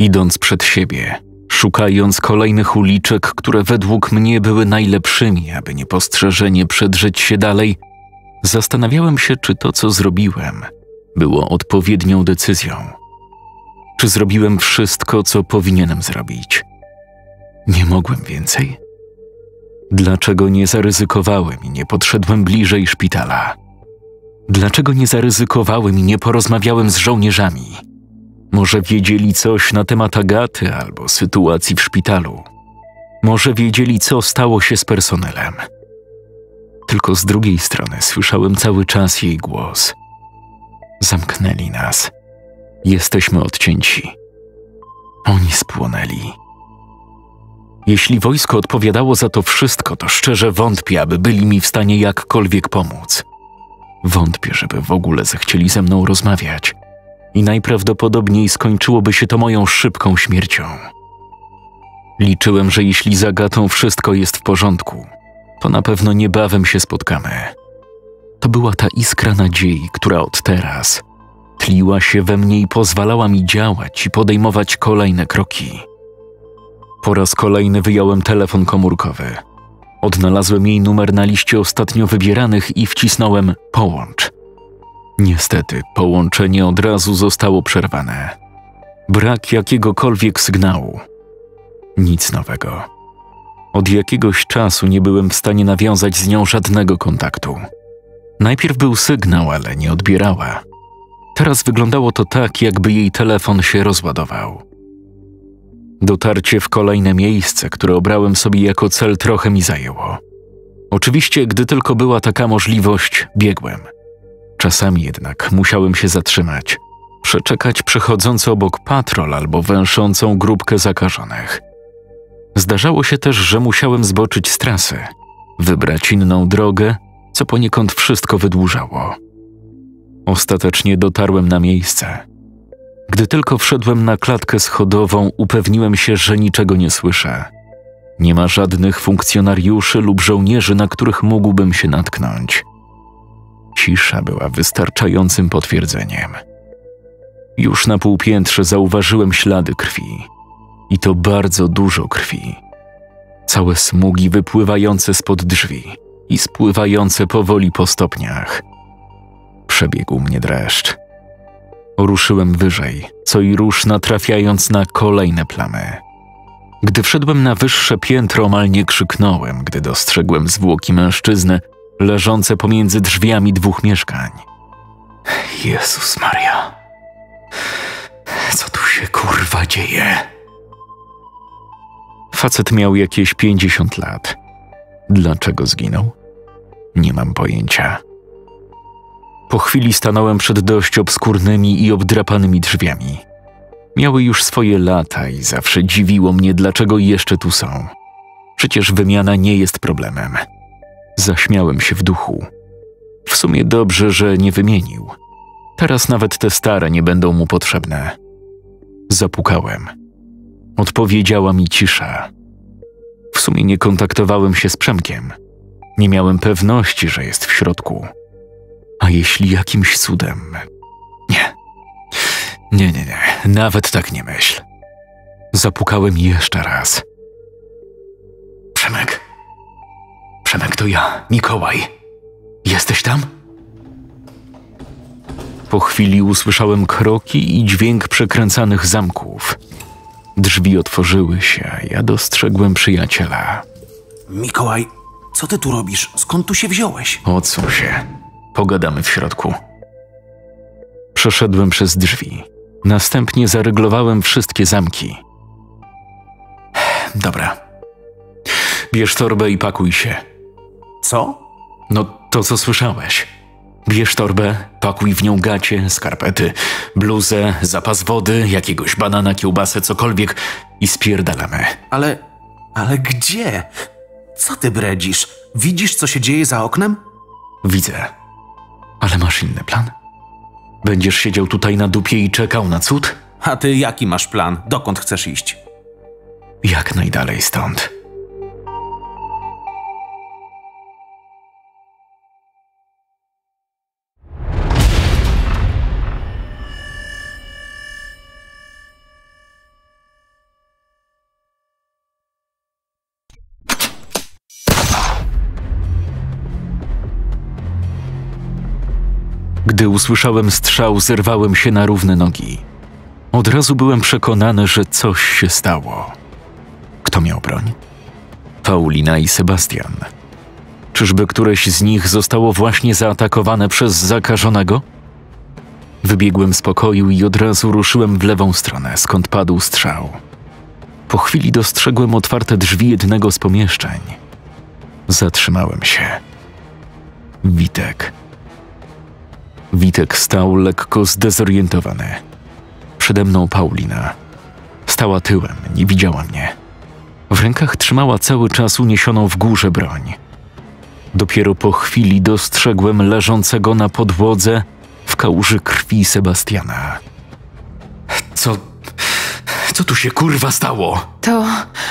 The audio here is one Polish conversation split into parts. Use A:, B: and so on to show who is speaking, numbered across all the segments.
A: Idąc przed siebie, szukając kolejnych uliczek, które według mnie były najlepszymi, aby niepostrzeżenie przedrzeć się dalej, zastanawiałem się, czy to, co zrobiłem, było odpowiednią decyzją. Czy zrobiłem wszystko, co powinienem zrobić? Nie mogłem więcej? Dlaczego nie zaryzykowałem i nie podszedłem bliżej szpitala? Dlaczego nie zaryzykowałem i nie porozmawiałem z żołnierzami? Może wiedzieli coś na temat Agaty albo sytuacji w szpitalu. Może wiedzieli, co stało się z personelem. Tylko z drugiej strony słyszałem cały czas jej głos. Zamknęli nas. Jesteśmy odcięci. Oni spłonęli. Jeśli wojsko odpowiadało za to wszystko, to szczerze wątpię, aby byli mi w stanie jakkolwiek pomóc. Wątpię, żeby w ogóle zechcieli ze mną rozmawiać. I najprawdopodobniej skończyłoby się to moją szybką śmiercią. Liczyłem, że jeśli z Agatą wszystko jest w porządku, to na pewno niebawem się spotkamy. To była ta iskra nadziei, która od teraz tliła się we mnie i pozwalała mi działać i podejmować kolejne kroki. Po raz kolejny wyjąłem telefon komórkowy. Odnalazłem jej numer na liście ostatnio wybieranych i wcisnąłem połącz. Niestety, połączenie od razu zostało przerwane. Brak jakiegokolwiek sygnału. Nic nowego. Od jakiegoś czasu nie byłem w stanie nawiązać z nią żadnego kontaktu. Najpierw był sygnał, ale nie odbierała. Teraz wyglądało to tak, jakby jej telefon się rozładował. Dotarcie w kolejne miejsce, które obrałem sobie jako cel, trochę mi zajęło. Oczywiście, gdy tylko była taka możliwość, biegłem. Czasami jednak musiałem się zatrzymać, przeczekać przechodzący obok patrol albo węszącą grupkę zakażonych. Zdarzało się też, że musiałem zboczyć z trasy, wybrać inną drogę, co poniekąd wszystko wydłużało. Ostatecznie dotarłem na miejsce. Gdy tylko wszedłem na klatkę schodową, upewniłem się, że niczego nie słyszę. Nie ma żadnych funkcjonariuszy lub żołnierzy, na których mógłbym się natknąć. Cisza była wystarczającym potwierdzeniem. Już na półpiętrze zauważyłem ślady krwi. I to bardzo dużo krwi. Całe smugi wypływające spod drzwi i spływające powoli po stopniach. Przebiegł mnie dreszcz. Ruszyłem wyżej, co i rusz natrafiając na kolejne plamy. Gdy wszedłem na wyższe piętro, omal nie krzyknąłem, gdy dostrzegłem zwłoki mężczyzny leżące pomiędzy drzwiami dwóch mieszkań. Jezus Maria. Co tu się kurwa dzieje? Facet miał jakieś 50 lat. Dlaczego zginął? Nie mam pojęcia. Po chwili stanąłem przed dość obskurnymi i obdrapanymi drzwiami. Miały już swoje lata i zawsze dziwiło mnie, dlaczego jeszcze tu są. Przecież wymiana nie jest problemem. Zaśmiałem się w duchu. W sumie dobrze, że nie wymienił. Teraz nawet te stare nie będą mu potrzebne. Zapukałem. Odpowiedziała mi cisza. W sumie nie kontaktowałem się z Przemkiem. Nie miałem pewności, że jest w środku. A jeśli jakimś cudem... Nie, nawet tak nie myśl. Zapukałem jeszcze raz. Przemek, to ja, Mikołaj. Jesteś tam? Po chwili usłyszałem kroki i dźwięk przekręcanych zamków. Drzwi otworzyły się, a ja dostrzegłem przyjaciela.
B: Mikołaj, co ty tu robisz? Skąd tu się wziąłeś?
A: Odsuń się. Pogadamy w środku. Przeszedłem przez drzwi. Następnie zaryglowałem wszystkie zamki. Dobra. Bierz torbę i pakuj się.
B: Co?
A: No to, co słyszałeś. Bierz torbę, pakuj w nią gacie, skarpety, bluzę, zapas wody, jakiegoś banana, kiełbasę, cokolwiek i spierdalamy.
B: Ale gdzie? Co ty bredzisz? Widzisz, co się dzieje za oknem?
A: Widzę. Ale masz inny plan? Będziesz siedział tutaj na dupie i czekał na cud?
B: A ty jaki masz plan? Dokąd chcesz iść?
A: Jak najdalej stąd. Gdy usłyszałem strzał, zerwałem się na równe nogi. Od razu byłem przekonany, że coś się stało. Kto miał broń? Paulina i Sebastian. Czyżby któreś z nich zostało właśnie zaatakowane przez zakażonego? Wybiegłem z pokoju i od razu ruszyłem w lewą stronę, skąd padł strzał. Po chwili dostrzegłem otwarte drzwi jednego z pomieszczeń. Zatrzymałem się. Witek stał lekko zdezorientowany. Przede mną Paulina. Stała tyłem, nie widziała mnie. W rękach trzymała cały czas uniesioną w górze broń. Dopiero po chwili dostrzegłem leżącego na podłodze w kałuży krwi Sebastiana. Co tu się kurwa stało?
C: To...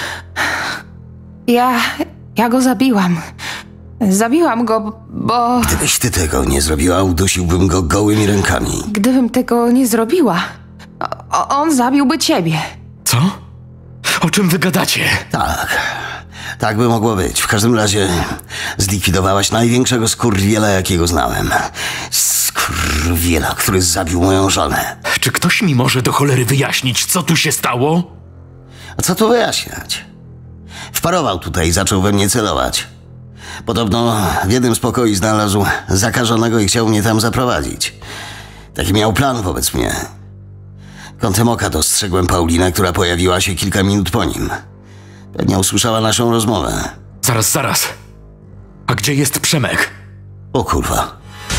C: Ja go zabiłam. Zabiłam go, bo...
D: Gdybyś ty tego nie zrobiła, udusiłbym go gołymi rękami.
C: Gdybym tego nie zrobiła, on zabiłby ciebie.
A: Co? O czym wy gadacie?
D: Tak by mogło być. W każdym razie zlikwidowałaś największego skurwiela, jakiego znałem. Skurwiela, który zabił moją żonę.
A: Czy ktoś mi może do cholery wyjaśnić, co tu się stało?
D: A co tu wyjaśniać? Wparował tutaj i zaczął we mnie celować. Podobno w jednym z pokoi znalazł zakażonego i chciał mnie tam zaprowadzić. Taki miał plan wobec mnie. Kątem oka dostrzegłem Paulinę, która pojawiła się kilka minut po nim. Pewnie usłyszała naszą rozmowę.
A: Zaraz. A gdzie jest Przemek?
D: O kurwa.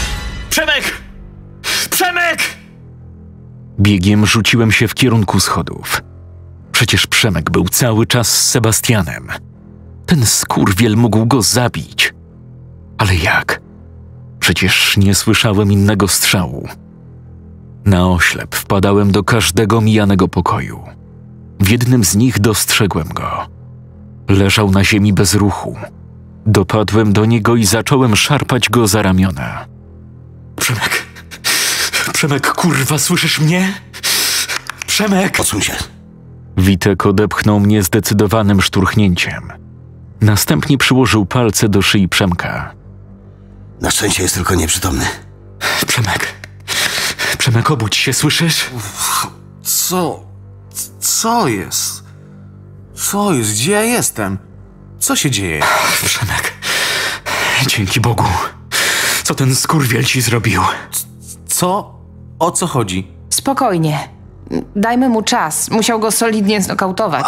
A: Przemek! Biegiem rzuciłem się w kierunku schodów. Przecież Przemek był cały czas z Sebastianem. Ten skurwiel mógł go zabić. Ale jak? Przecież nie słyszałem innego strzału. Na oślep wpadałem do każdego mijanego pokoju. W jednym z nich dostrzegłem go. Leżał na ziemi bez ruchu. Dopadłem do niego i zacząłem szarpać go za ramiona. Przemek, kurwa, słyszysz mnie? Przemek!
D: Odsuń się.
A: Witek odepchnął mnie zdecydowanym szturchnięciem. Następnie przyłożył palce do szyi Przemka.
D: Na szczęście jest tylko nieprzytomny.
A: Przemek, obudź się, słyszysz?
B: Co jest? Co jest? Gdzie ja jestem? Co się dzieje?
A: Przemek, dzięki Bogu. Co ten skurwiel ci zrobił?
B: Co? O co chodzi?
C: Spokojnie. Dajmy mu czas. Musiał go solidnie znokautować.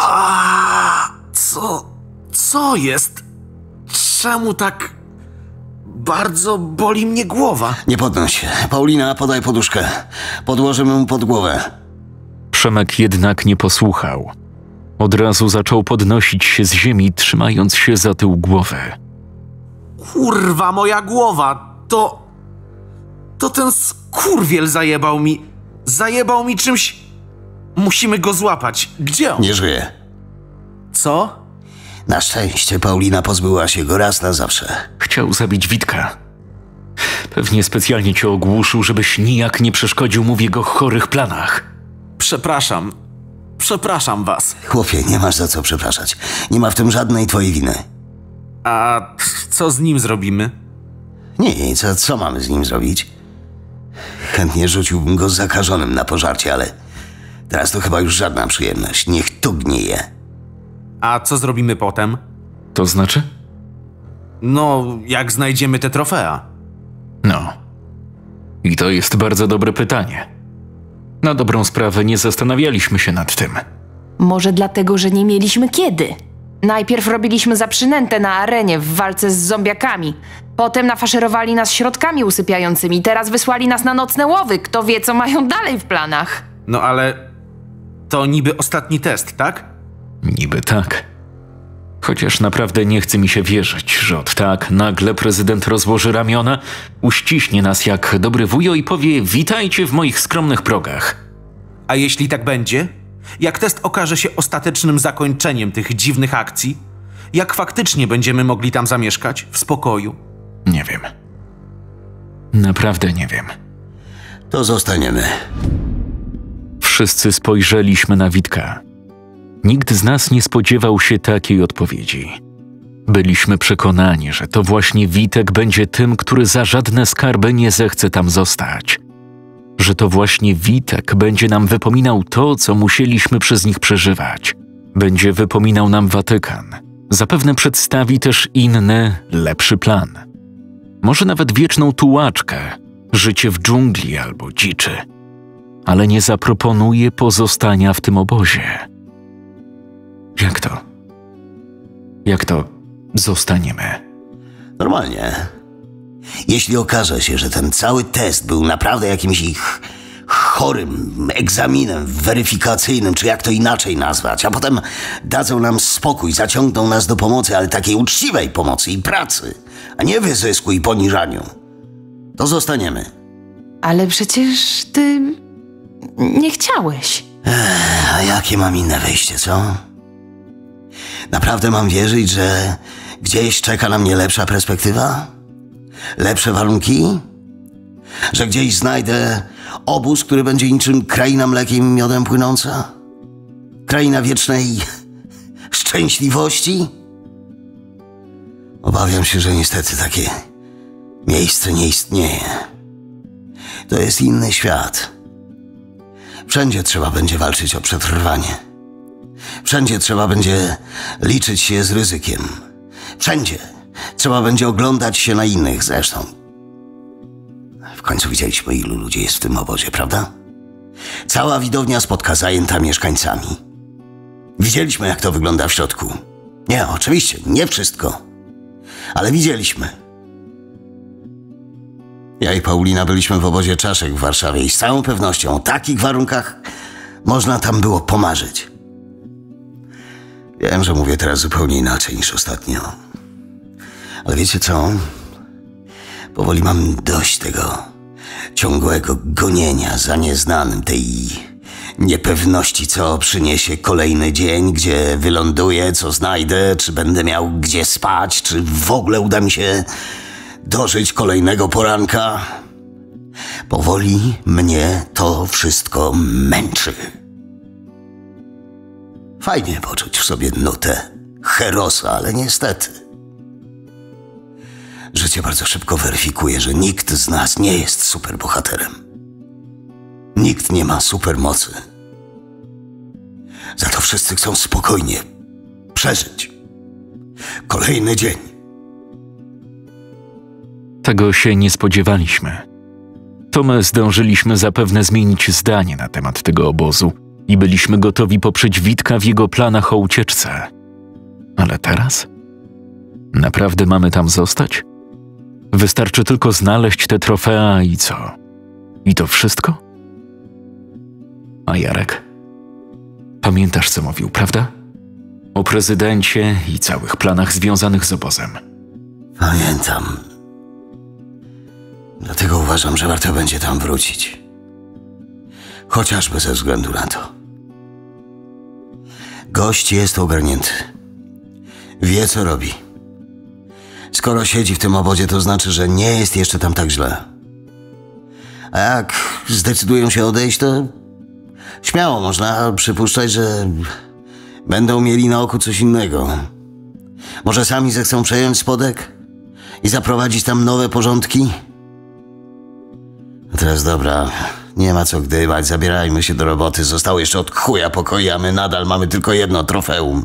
B: Co jest? Czemu tak bardzo boli mnie głowa?
D: Nie podnoś się. Paulina, podaj poduszkę. Podłożymy mu pod głowę.
A: Przemek jednak nie posłuchał. Od razu zaczął podnosić się z ziemi, trzymając się za tył głowy.
B: Kurwa, moja głowa! To ten skurwiel zajebał mi czymś. Musimy go złapać. Gdzie on?
D: Nie żyje.
B: Co?
D: Na szczęście Paulina pozbyła się go raz na zawsze.
A: Chciał zabić Witka. Pewnie specjalnie cię ogłuszył, żebyś nijak nie przeszkodził mu w jego chorych planach.
B: Przepraszam was.
D: Chłopie, nie masz za co przepraszać. Nie ma w tym żadnej twojej winy.
B: A co z nim zrobimy?
D: Nic, a co mamy z nim zrobić? Chętnie rzuciłbym go zakażonym na pożarcie, ale teraz to chyba już żadna przyjemność. Niech tu gnieje.
B: A co zrobimy potem?
A: To znaczy?
B: No, jak znajdziemy te trofea.
A: No. I to jest bardzo dobre pytanie. Na dobrą sprawę nie zastanawialiśmy się nad tym.
C: Może dlatego, że nie mieliśmy kiedy. Najpierw robiliśmy za przynętę na arenie w walce z zombiakami. Potem nafaszerowali nas środkami usypiającymi. Teraz wysłali nas na nocne łowy. Kto wie, co mają dalej w planach.
B: No ale to niby ostatni test, tak?
A: Niby tak. Chociaż naprawdę nie chce mi się wierzyć, że od tak nagle prezydent rozłoży ramiona, uściśnie nas jak dobry wujo i powie: witajcie w moich skromnych progach.
B: A jeśli tak będzie? Jak test okaże się ostatecznym zakończeniem tych dziwnych akcji? Jak faktycznie będziemy mogli tam zamieszkać? W spokoju?
A: Nie wiem. Naprawdę nie wiem.
D: To zostaniemy.
A: Wszyscy spojrzeliśmy na Witka. Nikt z nas nie spodziewał się takiej odpowiedzi. Byliśmy przekonani, że to właśnie Witek będzie tym, który za żadne skarby nie zechce tam zostać. Że to właśnie Witek będzie nam wypominał to, co musieliśmy przez nich przeżywać. Będzie wypominał nam Watykan. Zapewne przedstawi też inny, lepszy plan. Może nawet wieczną tułaczkę, życie w dżungli albo dziczy. Ale nie zaproponuje pozostania w tym obozie. Jak to? Jak to zostaniemy?
D: Normalnie. Jeśli okaże się, że ten cały test był naprawdę jakimś ich chorym egzaminem weryfikacyjnym, czy jak to inaczej nazwać, a potem dadzą nam spokój, zaciągną nas do pomocy, ale takiej uczciwej pomocy i pracy, a nie wyzysku i poniżaniu, to zostaniemy.
C: Ale przecież ty nie chciałeś.
D: A jakie mam inne wyjście, co? Naprawdę mam wierzyć, że gdzieś czeka na mnie lepsza perspektywa? Lepsze warunki? Że gdzieś znajdę obóz, który będzie niczym kraina mlekiem i miodem płynąca? Kraina wiecznej szczęśliwości? Obawiam się, że niestety takie miejsce nie istnieje. To jest inny świat. Wszędzie trzeba będzie walczyć o przetrwanie. Wszędzie trzeba będzie liczyć się z ryzykiem. Wszędzie trzeba będzie oglądać się na innych zresztą. W końcu widzieliśmy, ilu ludzi jest w tym obozie, prawda? Cała widownia spotka zajęta mieszkańcami. Widzieliśmy, jak to wygląda w środku. Nie, oczywiście, nie wszystko. Ale widzieliśmy. Ja i Paulina byliśmy w obozie Czaszek w Warszawie i z całą pewnością o takich warunkach można tam było pomarzyć. Wiem, że mówię teraz zupełnie inaczej niż ostatnio. Ale wiecie co? Powoli mam dość tego ciągłego gonienia za nieznanym, tej niepewności, co przyniesie kolejny dzień, gdzie wyląduję, co znajdę, czy będę miał gdzie spać, czy w ogóle uda mi się dożyć kolejnego poranka. Powoli mnie to wszystko męczy. Fajnie poczuć w sobie nutę herosa, ale niestety życie bardzo szybko weryfikuje, że nikt z nas nie jest superbohaterem. Nikt nie ma supermocy. Za to wszyscy chcą spokojnie przeżyć kolejny dzień.
A: Tego się nie spodziewaliśmy. To my zdążyliśmy zapewne zmienić zdanie na temat tego obozu i byliśmy gotowi poprzeć Witka w jego planach o ucieczce. Ale teraz? Naprawdę mamy tam zostać? Wystarczy tylko znaleźć te trofea i co? I to wszystko? A Jarek? Pamiętasz, co mówił, prawda? O prezydencie i całych planach związanych z obozem.
D: Pamiętam. Dlatego uważam, że warto będzie tam wrócić. Chociażby ze względu na to. Gość jest ogarnięty. Wie, co robi. Skoro siedzi w tym obozie, to znaczy, że nie jest jeszcze tam tak źle. A jak zdecydują się odejść, to śmiało można przypuszczać, że będą mieli na oku coś innego. Może sami zechcą przejąć spodek i zaprowadzić tam nowe porządki? A teraz dobra, nie ma co gdybać, zabierajmy się do roboty. Zostało jeszcze od chuja pokoi, a my nadal mamy tylko jedno trofeum.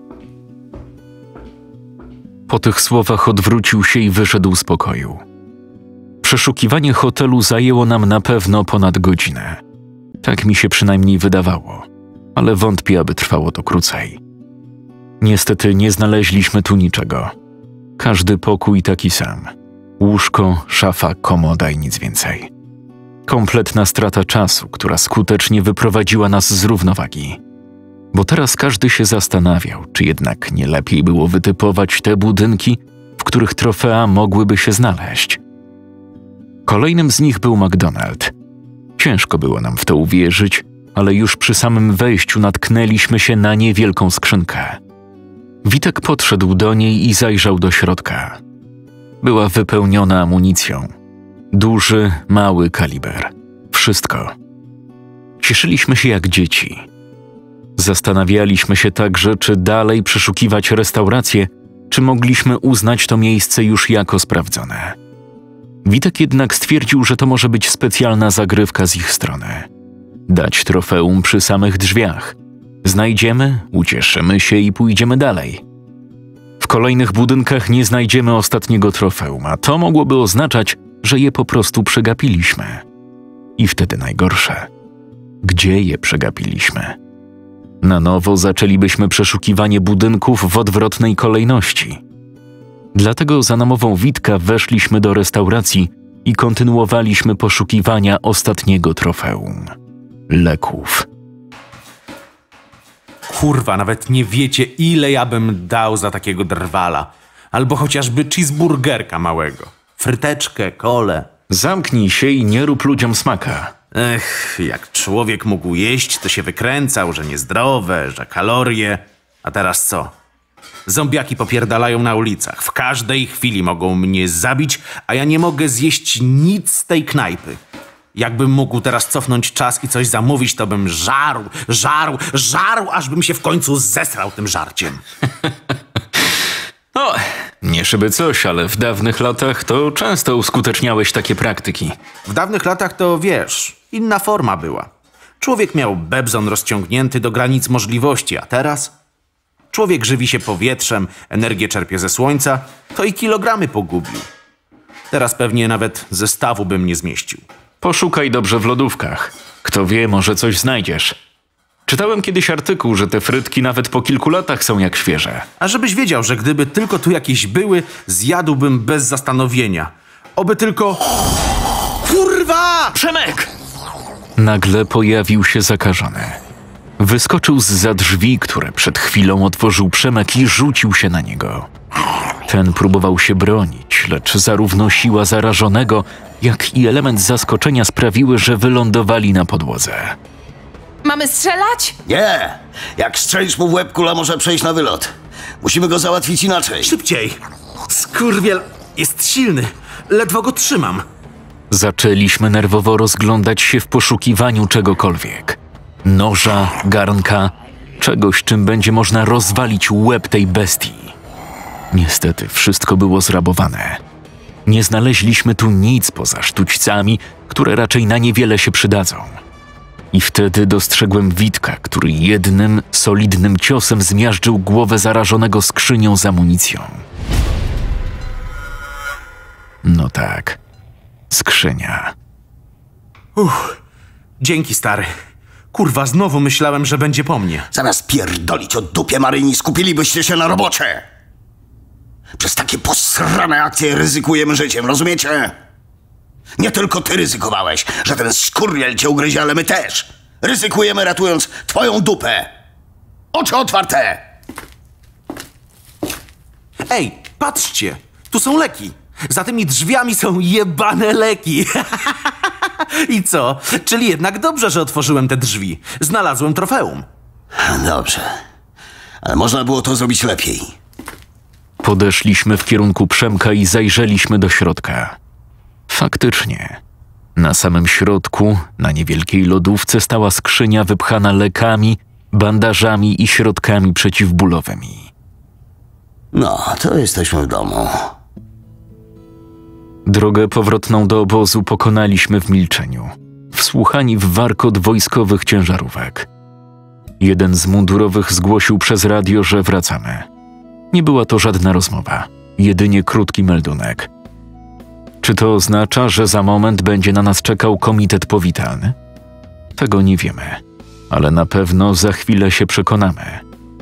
A: Po tych słowach odwrócił się i wyszedł z pokoju. Przeszukiwanie hotelu zajęło nam na pewno ponad godzinę. Tak mi się przynajmniej wydawało, ale wątpię, aby trwało to krócej. Niestety nie znaleźliśmy tu niczego. Każdy pokój taki sam. Łóżko, szafa, komoda i nic więcej. Kompletna strata czasu, która skutecznie wyprowadziła nas z równowagi. Bo teraz każdy się zastanawiał, czy jednak nie lepiej było wytypować te budynki, w których trofea mogłyby się znaleźć. Kolejnym z nich był McDonald. Ciężko było nam w to uwierzyć, ale już przy samym wejściu natknęliśmy się na niewielką skrzynkę. Witek podszedł do niej i zajrzał do środka. Była wypełniona amunicją. Duży, mały kaliber. Wszystko. Cieszyliśmy się jak dzieci. Zastanawialiśmy się także, czy dalej przeszukiwać restaurację, czy mogliśmy uznać to miejsce już jako sprawdzone. Witek jednak stwierdził, że to może być specjalna zagrywka z ich strony. Dać trofeum przy samych drzwiach. Znajdziemy, ucieszymy się i pójdziemy dalej. W kolejnych budynkach nie znajdziemy ostatniego trofeum, a to mogłoby oznaczać, że je po prostu przegapiliśmy. I wtedy najgorsze. Gdzie je przegapiliśmy? Na nowo zaczęlibyśmy przeszukiwanie budynków w odwrotnej kolejności. Dlatego za namową Witka weszliśmy do restauracji i kontynuowaliśmy poszukiwania ostatniego trofeum. Leków.
B: Kurwa, nawet nie wiecie, ile ja bym dał za takiego drwala. Albo chociażby cheeseburgerka małego. Fryteczkę, kolę.
A: Zamknij się i nie rób ludziom smaka.
B: Jak człowiek mógł jeść, to się wykręcał, że niezdrowe, że kalorie. A teraz co? Zombiaki popierdalają na ulicach. W każdej chwili mogą mnie zabić, a ja nie mogę zjeść nic z tej knajpy. Jakbym mógł teraz cofnąć czas i coś zamówić, to bym żarł, aż bym się w końcu zesrał tym żarciem.
A: O, nie szyby coś, ale w dawnych latach to często uskuteczniałeś takie praktyki.
B: W dawnych latach to, wiesz, inna forma była. Człowiek miał bebzon rozciągnięty do granic możliwości, a teraz? Człowiek żywi się powietrzem, energię czerpie ze słońca, to i kilogramy pogubił. Teraz pewnie nawet zestawu bym nie zmieścił.
A: Poszukaj dobrze w lodówkach. Kto wie, może coś znajdziesz. Czytałem kiedyś artykuł, że te frytki nawet po kilku latach są jak świeże.
B: A żebyś wiedział, że gdyby tylko tu jakieś były, zjadłbym bez zastanowienia. Oby tylko... Kurwa!
A: Przemek! Nagle pojawił się zakażony. Wyskoczył zza drzwi, które przed chwilą otworzył Przemek i rzucił się na niego. Ten próbował się bronić, lecz zarówno siła zarażonego, jak i element zaskoczenia sprawiły, że wylądowali na podłodze.
C: Mamy strzelać?
D: Nie! Jak strzelisz mu w łeb, kula może przejść na wylot. Musimy go załatwić inaczej.
B: Szybciej! Skurwiel jest silny. Ledwo go trzymam.
A: Zaczęliśmy nerwowo rozglądać się w poszukiwaniu czegokolwiek. Noża, garnka, czegoś, czym będzie można rozwalić łeb tej bestii. Niestety wszystko było zrabowane. Nie znaleźliśmy tu nic poza sztućcami, które raczej na niewiele się przydadzą. I wtedy dostrzegłem Witka, który jednym, solidnym ciosem zmiażdżył głowę zarażonego skrzynią z amunicją. No tak, skrzynia.
B: Dzięki, stary. Kurwa, znowu myślałem, że będzie po mnie.
D: Zamiast pierdolić o dupie Maryni, skupilibyście się na robocie. Przez takie posrane akcje ryzykujemy życiem, rozumiecie? Nie tylko ty ryzykowałeś, że ten skurwiel cię ugryzie, ale my też. Ryzykujemy, ratując twoją dupę. Oczy otwarte!
B: Ej, patrzcie! Tu są leki. Za tymi drzwiami są jebane leki. I co? Czyli jednak dobrze, że otworzyłem te drzwi. Znalazłem trofeum.
D: Dobrze. Ale można było to zrobić lepiej.
A: Podeszliśmy w kierunku Przemka i zajrzeliśmy do środka. Faktycznie. Na samym środku, na niewielkiej lodówce stała skrzynia wypchana lekami, bandażami i środkami przeciwbólowymi.
D: No, to jesteśmy w domu.
A: Drogę powrotną do obozu pokonaliśmy w milczeniu, wsłuchani w warkot wojskowych ciężarówek. Jeden z mundurowych zgłosił przez radio, że wracamy. Nie była to żadna rozmowa, jedynie krótki meldunek. Czy to oznacza, że za moment będzie na nas czekał komitet powitalny? Tego nie wiemy, ale na pewno za chwilę się przekonamy.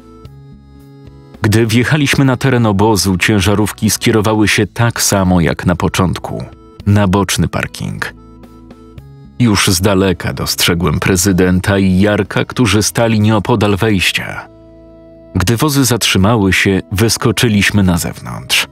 A: Gdy wjechaliśmy na teren obozu, ciężarówki skierowały się tak samo jak na początku, na boczny parking. Już z daleka dostrzegłem prezydenta i Jarka, którzy stali nieopodal wejścia. Gdy wozy zatrzymały się, wyskoczyliśmy na zewnątrz.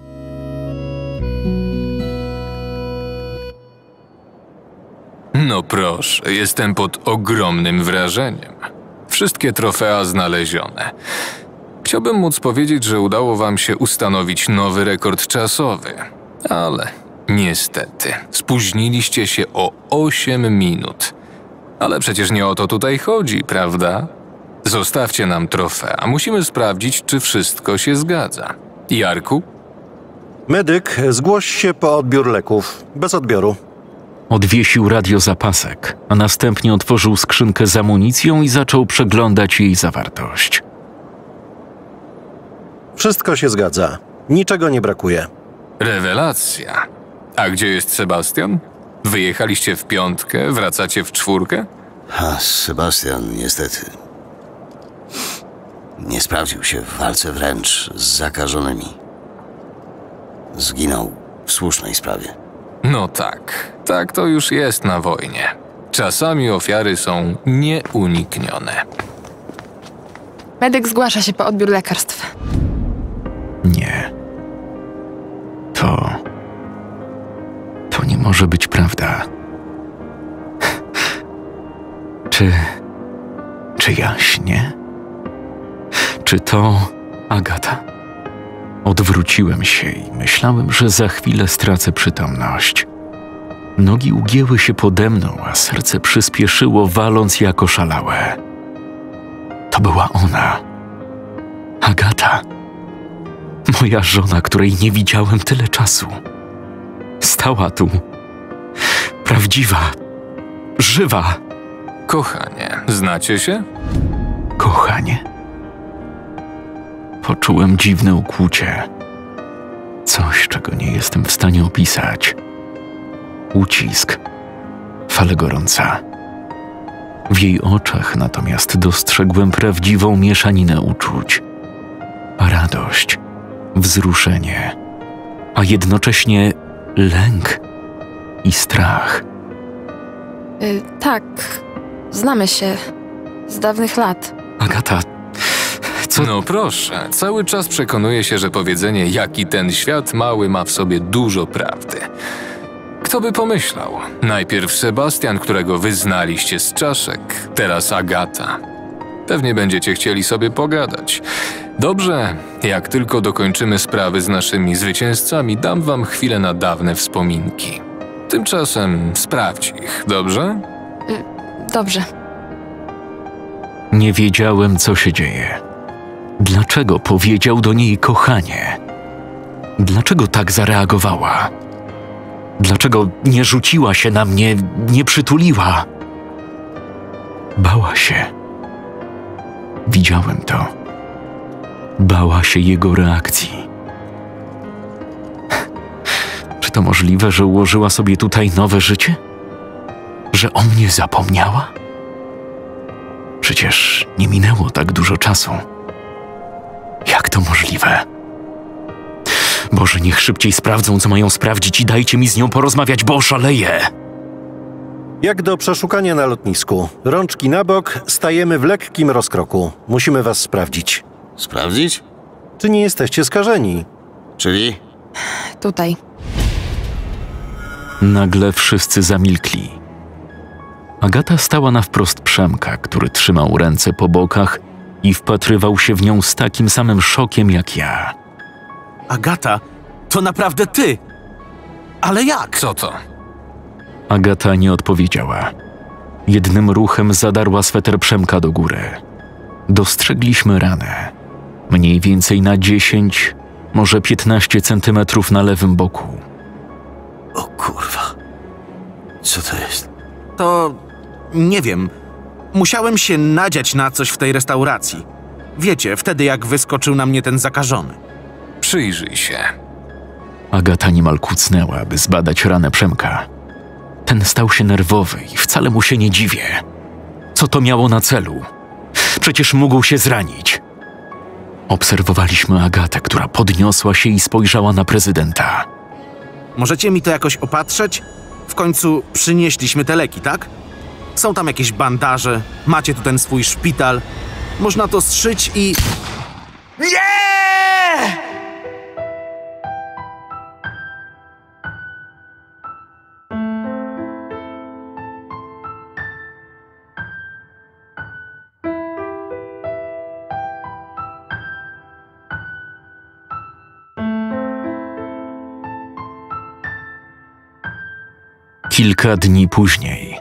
E: No proszę, jestem pod ogromnym wrażeniem. Wszystkie trofea znalezione. Chciałbym móc powiedzieć, że udało wam się ustanowić nowy rekord czasowy, ale niestety spóźniliście się o 8 minut. Ale przecież nie o to tutaj chodzi, prawda? Zostawcie nam trofea, musimy sprawdzić, czy wszystko się zgadza. Jarku?
F: Medyk, zgłoś się po odbiór leków. Bez odbioru.
A: Odwiesił radiozapasek, a następnie otworzył skrzynkę z amunicją i zaczął przeglądać jej zawartość.
F: Wszystko się zgadza. Niczego nie brakuje.
E: Rewelacja. A gdzie jest Sebastian? Wyjechaliście w piątkę, wracacie w czwórkę?
D: Sebastian niestety nie sprawdził się w walce wręcz z zakażonymi. Zginął w słusznej sprawie.
E: No tak to już jest na wojnie. Czasami ofiary są nieuniknione.
C: Medyk zgłasza się po odbiór lekarstw.
A: Nie. To nie może być prawda. Czy ja śnię? Czy to Agata? Odwróciłem się i myślałem, że za chwilę stracę przytomność. Nogi ugięły się pode mną, a serce przyspieszyło, waląc jak oszalałe. To była ona. Agata. Moja żona, której nie widziałem tyle czasu. Stała tu. Prawdziwa. Żywa.
E: Kochanie, znacie się?
A: Kochanie. Poczułem dziwne ukłucie. Coś, czego nie jestem w stanie opisać. Ucisk. Fale gorąca. W jej oczach natomiast dostrzegłem prawdziwą mieszaninę uczuć. Radość, wzruszenie, a jednocześnie lęk i strach.
C: Tak, znamy się z dawnych lat.
A: Agata, co...
E: No proszę, cały czas przekonuję się, że powiedzenie jaki ten świat mały ma w sobie dużo prawdy. Kto by pomyślał? Najpierw Sebastian, którego wy znaliście z czaszek, teraz Agata. Pewnie będziecie chcieli sobie pogadać. Dobrze, jak tylko dokończymy sprawy z naszymi zwycięzcami, dam wam chwilę na dawne wspominki. Tymczasem sprawdź ich, dobrze?
C: Dobrze.
A: Nie wiedziałem, co się dzieje. Dlaczego powiedział do niej kochanie? Dlaczego tak zareagowała? Dlaczego nie rzuciła się na mnie, nie przytuliła? Bała się. Widziałem to. Bała się jego reakcji. Czy to możliwe, że ułożyła sobie tutaj nowe życie? Że o mnie zapomniała? Przecież nie minęło tak dużo czasu. Jak to możliwe? Boże, niech szybciej sprawdzą, co mają sprawdzić i dajcie mi z nią porozmawiać, bo oszaleję.
F: Jak do przeszukania na lotnisku. Rączki na bok, stajemy w lekkim rozkroku. Musimy was sprawdzić.
D: Sprawdzić?
F: Czy nie jesteście skażeni?
D: Czyli?
C: Tutaj.
A: Nagle wszyscy zamilkli. Agata stała na wprost Przemka, który trzymał ręce po bokach i wpatrywał się w nią z takim samym szokiem jak ja.
B: Agata, to naprawdę ty! Ale jak?
E: Co to?
A: Agata nie odpowiedziała. Jednym ruchem zadarła sweter Przemka do góry. Dostrzegliśmy ranę. Mniej więcej na 10, może 15 centymetrów na lewym boku.
D: O kurwa. Co to jest?
B: To... nie wiem. Musiałem się nadziać na coś w tej restauracji. Wiecie, wtedy jak wyskoczył na mnie ten zakażony.
E: Przyjrzyj się.
A: Agata niemal kucnęła, by zbadać ranę Przemka. Ten stał się nerwowy i wcale mu się nie dziwię. Co to miało na celu? Przecież mógł się zranić. Obserwowaliśmy Agatę, która podniosła się i spojrzała na prezydenta.
B: Możecie mi to jakoś opatrzeć? W końcu przynieśliśmy te leki, tak? Są tam jakieś bandaże, macie tu ten swój szpital. Można to zszyć i... Nie!
A: Kilka dni później.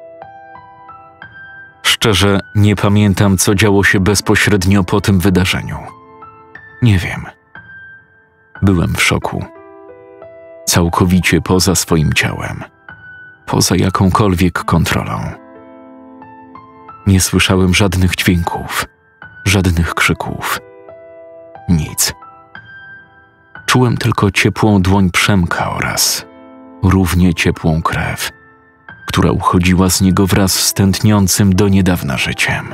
A: Szczerze, nie pamiętam, co działo się bezpośrednio po tym wydarzeniu. Nie wiem. Byłem w szoku. Całkowicie poza swoim ciałem. Poza jakąkolwiek kontrolą. Nie słyszałem żadnych dźwięków, żadnych krzyków. Nic. Czułem tylko ciepłą dłoń Przemka oraz równie ciepłą krew, która uchodziła z niego wraz z tętniącym do niedawna życiem.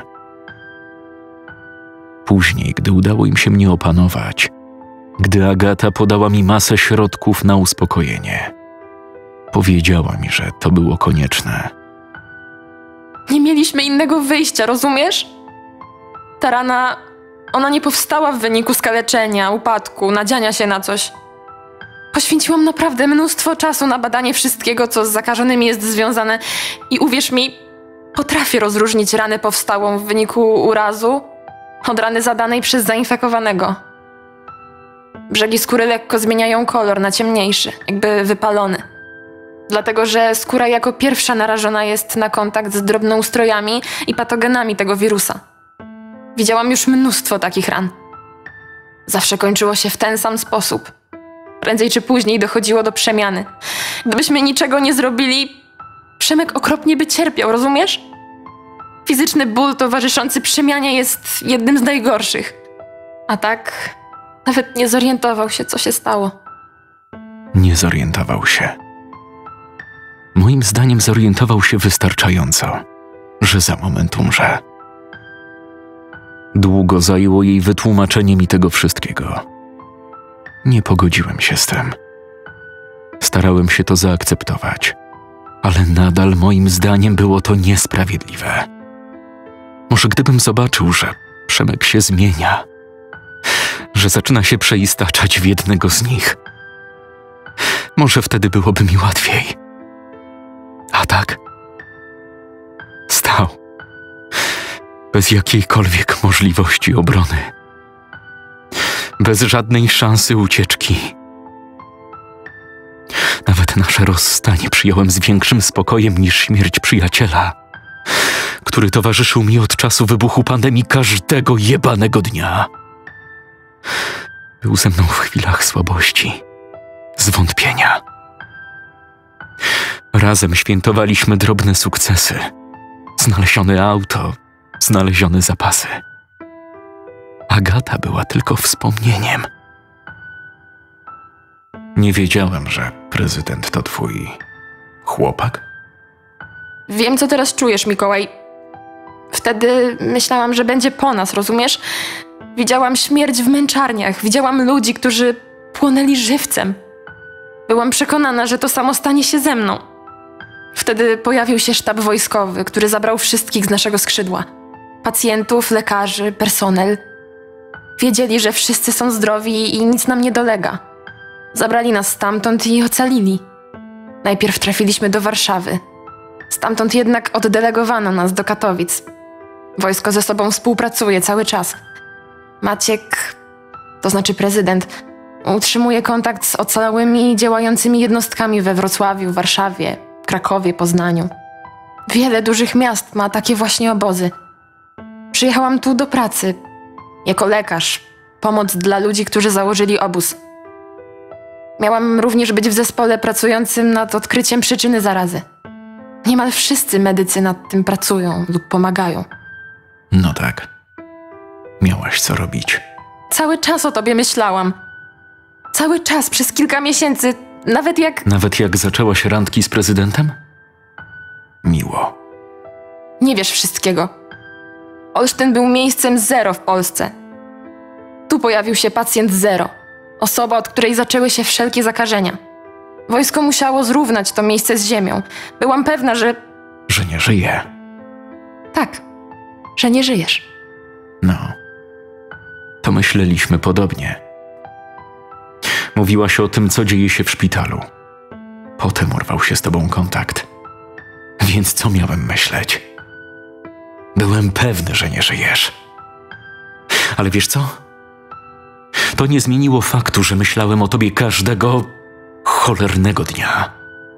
A: Później, gdy udało im się mnie opanować, gdy Agata podała mi masę środków na uspokojenie, powiedziała mi, że to było konieczne.
G: Nie mieliśmy innego wyjścia, rozumiesz? Ta rana, ona nie powstała w wyniku skaleczenia, upadku, nadziania się na coś. Poświęciłam naprawdę mnóstwo czasu na badanie wszystkiego, co z zakażonymi jest związane i uwierz mi, potrafię rozróżnić ranę powstałą w wyniku urazu od rany zadanej przez zainfekowanego. Brzegi skóry lekko zmieniają kolor na ciemniejszy, jakby wypalony. Dlatego, że skóra jako pierwsza narażona jest na kontakt z drobnoustrojami i patogenami tego wirusa. Widziałam już mnóstwo takich ran. Zawsze kończyło się w ten sam sposób. Prędzej czy później dochodziło do przemiany. Gdybyśmy niczego nie zrobili, Przemek okropnie by cierpiał, rozumiesz? Fizyczny ból towarzyszący przemianie jest jednym z najgorszych. A tak, nawet nie zorientował się, co się stało.
A: Nie zorientował się. Moim zdaniem zorientował się wystarczająco, że za moment umrze. Długo zajęło jej wytłumaczenie mi tego wszystkiego. Nie pogodziłem się z tym. Starałem się to zaakceptować, ale nadal moim zdaniem było to niesprawiedliwe. Może gdybym zobaczył, że Przemek się zmienia, że zaczyna się przeistaczać w jednego z nich, może wtedy byłoby mi łatwiej. A tak, stał, bez jakiejkolwiek możliwości obrony, bez żadnej szansy ucieczki. Nawet nasze rozstanie przyjąłem z większym spokojem niż śmierć przyjaciela, który towarzyszył mi od czasu wybuchu pandemii każdego jebanego dnia. Był ze mną w chwilach słabości, zwątpienia. Razem świętowaliśmy drobne sukcesy. Znalezione auto, znalezione zapasy. Agata była tylko wspomnieniem. Nie wiedziałem, że prezydent to twój chłopak.
G: Wiem, co teraz czujesz, Mikołaj. Wtedy myślałam, że będzie po nas, rozumiesz? Widziałam śmierć w męczarniach, widziałam ludzi, którzy płonęli żywcem. Byłam przekonana, że to samo stanie się ze mną. Wtedy pojawił się sztab wojskowy, który zabrał wszystkich z naszego skrzydła. Pacjentów, lekarzy, personel. Wiedzieli, że wszyscy są zdrowi i nic nam nie dolega. Zabrali nas stamtąd i ocalili. Najpierw trafiliśmy do Warszawy. Stamtąd jednak oddelegowano nas do Katowic. Wojsko ze sobą współpracuje cały czas. Maciek, to znaczy prezydent, utrzymuje kontakt z ocalałymi działającymi jednostkami we Wrocławiu, Warszawie, Krakowie, Poznaniu. Wiele dużych miast ma takie właśnie obozy. Przyjechałam tu do pracy, jako lekarz, pomoc dla ludzi, którzy założyli obóz. Miałam również być w zespole pracującym nad odkryciem przyczyny zarazy. Niemal wszyscy medycy nad tym pracują lub pomagają.
A: No tak. Miałaś co robić.
G: Cały czas o tobie myślałam. Cały czas, przez kilka miesięcy, nawet jak...
A: Nawet jak zaczęłaś randki z prezydentem? Miło.
G: Nie wiesz wszystkiego. Olsztyn był miejscem zero w Polsce. Tu pojawił się pacjent zero. Osoba, od której zaczęły się wszelkie zakażenia. Wojsko musiało zrównać to miejsce z ziemią. Byłam pewna, że...
A: Że nie żyje.
G: Tak, że nie żyjesz.
A: No. To myśleliśmy podobnie. Mówiłaś o tym, co dzieje się w szpitalu. Potem urwał się z tobą kontakt. Więc co miałem myśleć? Byłem pewny, że nie żyjesz. Ale wiesz co? To nie zmieniło faktu, że myślałem o tobie każdego cholernego dnia.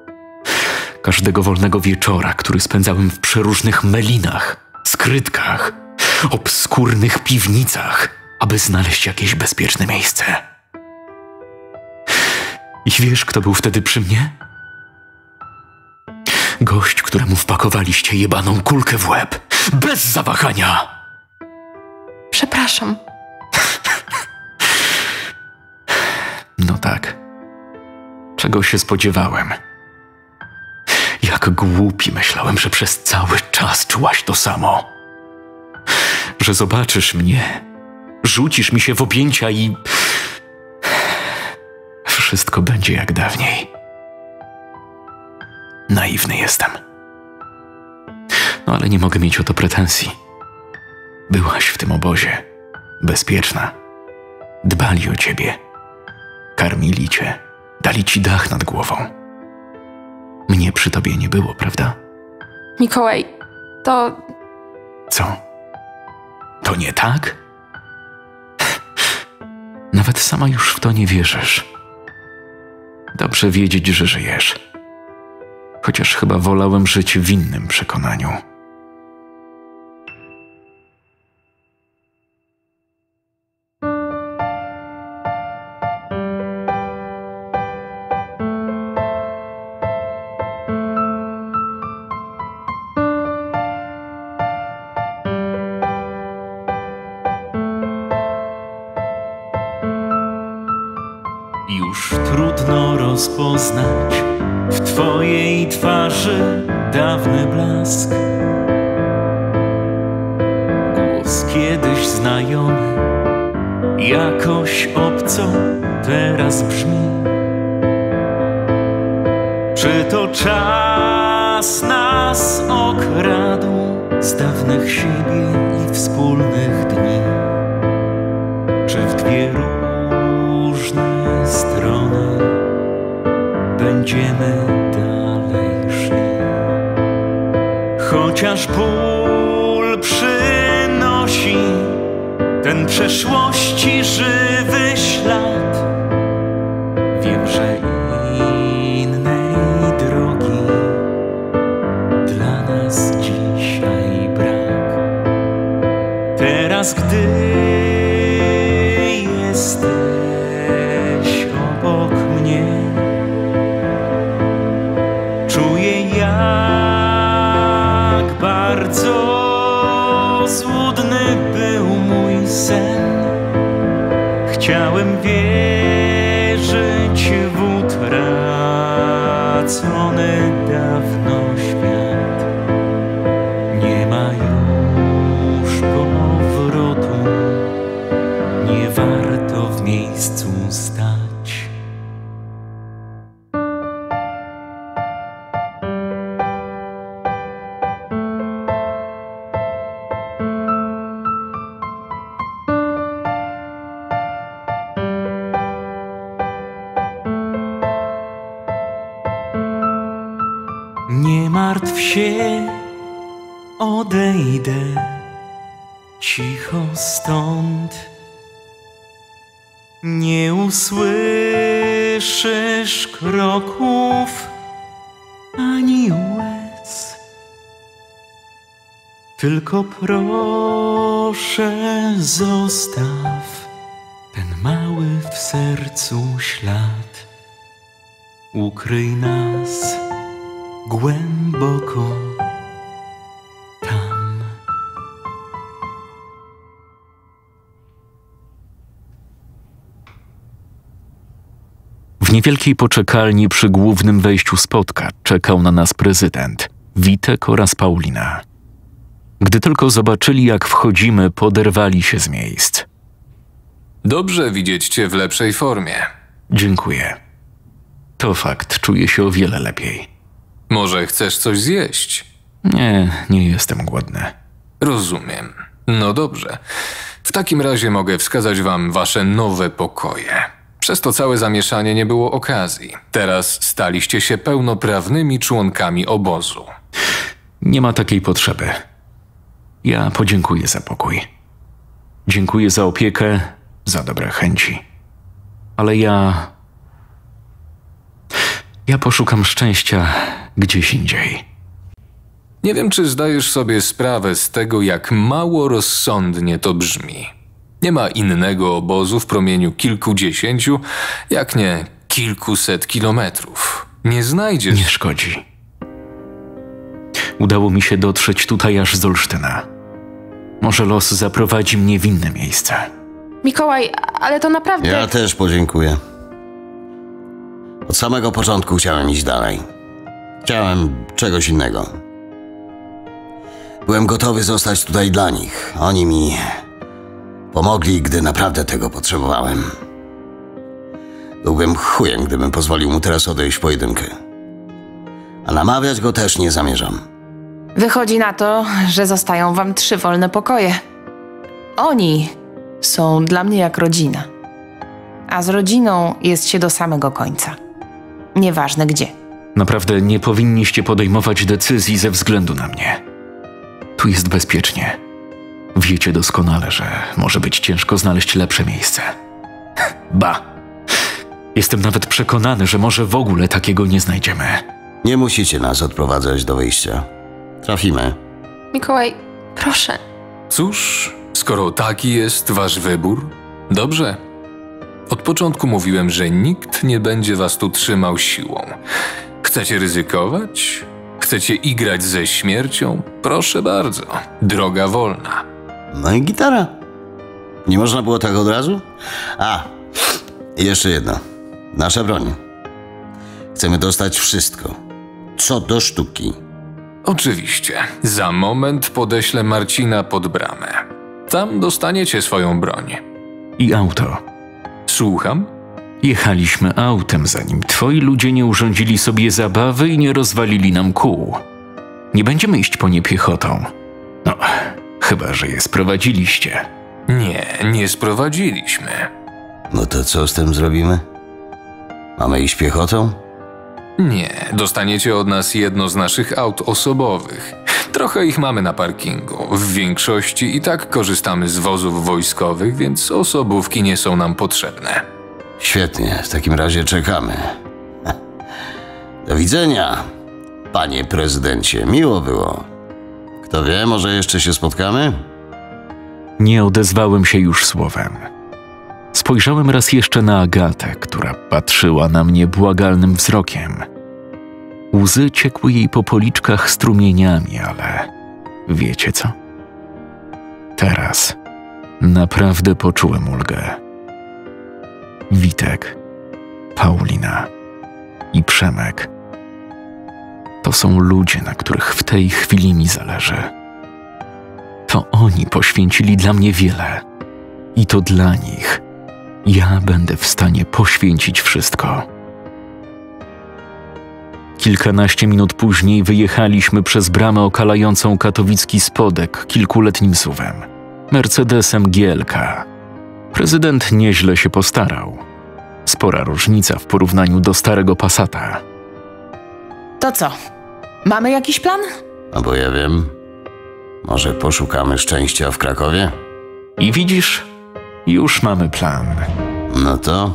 A: Każdego wolnego wieczora, który spędzałem w przeróżnych melinach, skrytkach, obskurnych piwnicach, aby znaleźć jakieś bezpieczne miejsce. I wiesz, kto był wtedy przy mnie? Gość, któremu wpakowaliście jebaną kulkę w łeb. Bez zawahania!
G: Przepraszam.
A: No tak. Czego się spodziewałem? Jak głupi myślałem, że przez cały czas czułaś to samo. Że zobaczysz mnie, rzucisz mi się w objęcia i... wszystko będzie jak dawniej. Naiwny jestem. No ale nie mogę mieć o to pretensji. Byłaś w tym obozie. Bezpieczna. Dbali o ciebie. Karmili cię. Dali ci dach nad głową. Mnie przy tobie nie było, prawda?
G: Mikołaj, to...
A: Co? To nie tak? Nawet sama już w to nie wierzysz. Dobrze wiedzieć, że żyjesz. Chociaż chyba wolałem żyć w innym przekonaniu.
H: Już trudno rozpoznać w twojej twarzy dawny blask. Głos kiedyś znajomy, jakoś obco teraz brzmi. Czy to czas nas okradł z dawnych siebie i wspólnych dni? Czy w dwie różne strony będziemy dalej szli? Chociaż ból przynosi ten przeszłości żywy ślad, wiem, że innej drogi dla nas dzisiaj brak. Teraz, gdy jesteś obok mnie, czuję, jak bardzo złudny był mój sen. Chciałem wierzyć w utracony dawno świat. Nie ma już powrotu, nie warto w miejscu stać. Nie martw się, odejdę cicho stąd. Nie usłyszysz kroków ani łez, tylko proszę zostaw ten mały w sercu ślad. Ukryj nas głęboko tam.
A: W niewielkiej poczekalni przy głównym wejściu spotka czekał na nas prezydent, Witek oraz Paulina. Gdy tylko zobaczyli, jak wchodzimy, poderwali się z miejsc.
E: Dobrze widzieć cię w lepszej formie.
A: Dziękuję. To fakt, czuję się o wiele lepiej.
E: Może chcesz coś zjeść?
A: Nie jestem głodny.
E: Rozumiem. No dobrze. W takim razie mogę wskazać wam wasze nowe pokoje. Przez to całe zamieszanie nie było okazji. Teraz staliście się pełnoprawnymi członkami obozu.
A: Nie ma takiej potrzeby. Ja podziękuję za pokój. Dziękuję za opiekę, za dobre chęci. Ale ja poszukam szczęścia gdzieś indziej.
E: Nie wiem, czy zdajesz sobie sprawę z tego, jak mało rozsądnie to brzmi. Nie ma innego obozu w promieniu kilkudziesięciu, jak nie kilkuset kilometrów. Nie znajdziesz...
A: Nie szkodzi. Udało mi się dotrzeć tutaj aż z Olsztyna. Może los zaprowadzi mnie w inne miejsce.
G: Mikołaj, ale to naprawdę...
D: Ja też podziękuję. Od samego początku chciałem iść dalej. Chciałem czegoś innego. Byłem gotowy zostać tutaj dla nich. Oni mi pomogli, gdy naprawdę tego potrzebowałem. Byłbym chujem, gdybym pozwolił mu teraz odejść w pojedynkę. A namawiać go też nie zamierzam.
C: Wychodzi na to, że zostają wam 3 wolne pokoje. Oni są dla mnie jak rodzina. A z rodziną jest się do samego końca. Nieważne gdzie.
A: Naprawdę nie powinniście podejmować decyzji ze względu na mnie. Tu jest bezpiecznie. Wiecie doskonale, że może być ciężko znaleźć lepsze miejsce. Ba! Jestem nawet przekonany, że może w ogóle takiego nie znajdziemy.
D: Nie musicie nas odprowadzać do wyjścia. Trafimy.
G: Mikołaj, proszę.
E: Cóż, skoro taki jest wasz wybór, dobrze. Od początku mówiłem, że nikt nie będzie was tu trzymał siłą. Chcecie ryzykować? Chcecie igrać ze śmiercią? Proszę bardzo, droga wolna.
D: No i gitara. Nie można było tak od razu? A, i jeszcze jedno. Nasza broń. Chcemy dostać wszystko. Co do sztuki.
E: Oczywiście. Za moment podeślę Marcina pod bramę. Tam dostaniecie swoją broń.
A: I auto.
E: Słucham?
A: Jechaliśmy autem, zanim twoi ludzie nie urządzili sobie zabawy i nie rozwalili nam kół. Nie będziemy iść po nie piechotą. No, chyba że je sprowadziliście.
E: Nie sprowadziliśmy.
D: No to co z tym zrobimy? Mamy iść piechotą?
E: Nie, dostaniecie od nas jedno z naszych aut osobowych. Trochę ich mamy na parkingu. W większości i tak korzystamy z wozów wojskowych, więc osobówki nie są nam potrzebne.
D: Świetnie, w takim razie czekamy. Do widzenia, panie prezydencie. Miło było. Kto wie, może jeszcze się spotkamy?
A: Nie odezwałem się już słowem. Spojrzałem raz jeszcze na Agatę, która patrzyła na mnie błagalnym wzrokiem. Łzy ciekły jej po policzkach strumieniami, ale wiecie co? Teraz naprawdę poczułem ulgę. Witek, Paulina i Przemek to są ludzie, na których w tej chwili mi zależy. To oni poświęcili dla mnie wiele i to dla nich ja będę w stanie poświęcić wszystko. Kilkanaście minut później wyjechaliśmy przez bramę okalającą katowicki Spodek kilkuletnim SUV-em, Mercedesem GLK. Prezydent nieźle się postarał. Spora różnica w porównaniu do starego Passata.
C: To co? Mamy jakiś plan?
D: No bo ja wiem. Może poszukamy szczęścia w Krakowie?
A: I widzisz, już mamy plan.
D: No to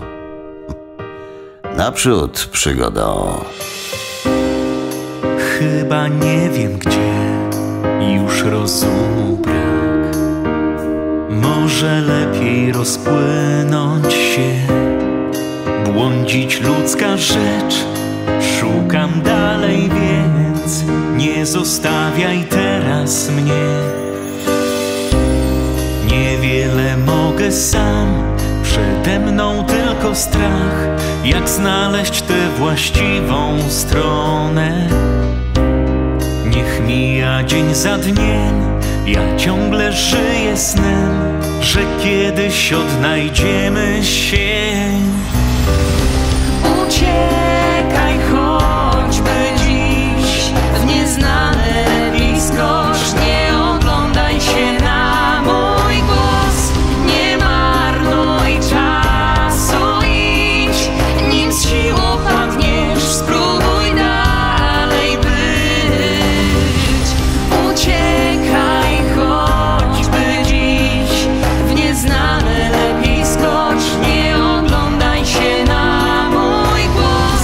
D: naprzód, przygodo.
H: Chyba nie wiem gdzie, już rozumu brak. Może lepiej rozpłynąć się, błądzić ludzka rzecz. Szukam dalej, więc nie zostawiaj teraz mnie. Niewiele mogę sam, przede mną tylko strach. Jak znaleźć tę właściwą stronę? Niech mija dzień za dniem, ja ciągle żyję snem, że kiedyś odnajdziemy się. Uciekaj choćby dziś w nieznane bliskość, nie oglądaj się na mój głos, nie marnuj czasu, idź, nim z siłą padniesz, spróbuj dalej być. Uciekaj choćby dziś w nieznane, lepiej skocz, nie oglądaj się na mój głos,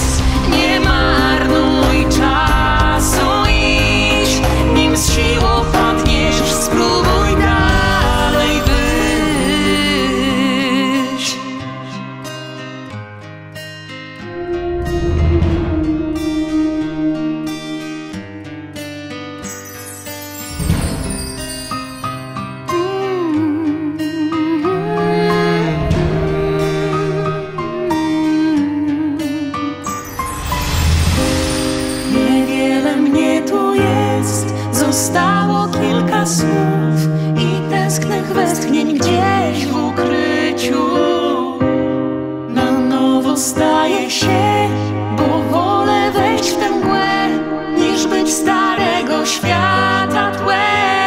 H: kilka słów i tęsknych westchnień gdzieś w ukryciu. Na nowo staje się, bo wolę wejść w tę mgłę, niż być starego świata tłem.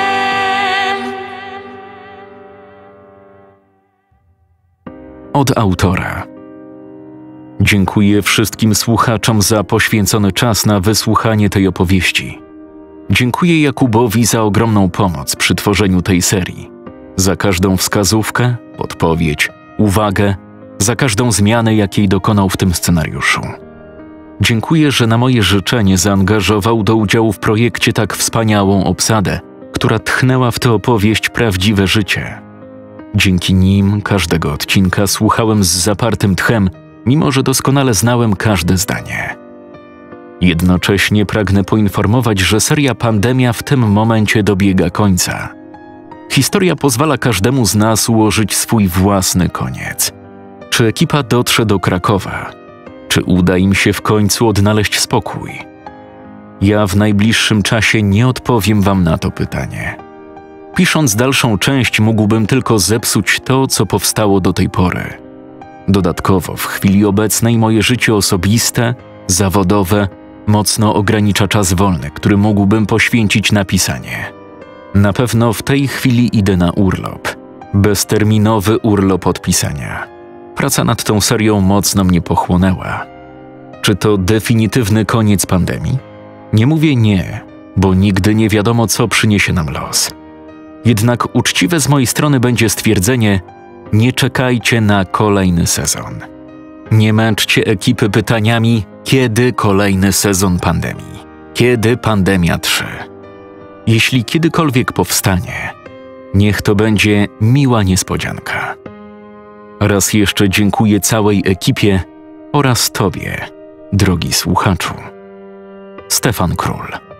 A: Od autora. Dziękuję wszystkim słuchaczom za poświęcony czas na wysłuchanie tej opowieści. Dziękuję Jakubowi za ogromną pomoc przy tworzeniu tej serii. Za każdą wskazówkę, podpowiedź, uwagę, za każdą zmianę, jakiej dokonał w tym scenariuszu. Dziękuję, że na moje życzenie zaangażował do udziału w projekcie tak wspaniałą obsadę, która tchnęła w tę opowieść prawdziwe życie. Dzięki nim każdego odcinka słuchałem z zapartym tchem, mimo że doskonale znałem każde zdanie. Jednocześnie pragnę poinformować, że seria Pandemia w tym momencie dobiega końca. Historia pozwala każdemu z nas ułożyć swój własny koniec. Czy ekipa dotrze do Krakowa? Czy uda im się w końcu odnaleźć spokój? Ja w najbliższym czasie nie odpowiem wam na to pytanie. Pisząc dalszą część, mógłbym tylko zepsuć to, co powstało do tej pory. Dodatkowo w chwili obecnej moje życie osobiste, zawodowe mocno ogranicza czas wolny, który mógłbym poświęcić na pisanie. Na pewno w tej chwili idę na urlop. Bezterminowy urlop od pisania. Praca nad tą serią mocno mnie pochłonęła. Czy to definitywny koniec pandemii? Nie mówię nie, bo nigdy nie wiadomo, co przyniesie nam los. Jednak uczciwe z mojej strony będzie stwierdzenie: nie czekajcie na kolejny sezon. Nie męczcie ekipy pytaniami, kiedy kolejny sezon pandemii, kiedy Pandemia 3. Jeśli kiedykolwiek powstanie, niech to będzie miła niespodzianka. Raz jeszcze dziękuję całej ekipie oraz Tobie, drogi słuchaczu. Stefan Król.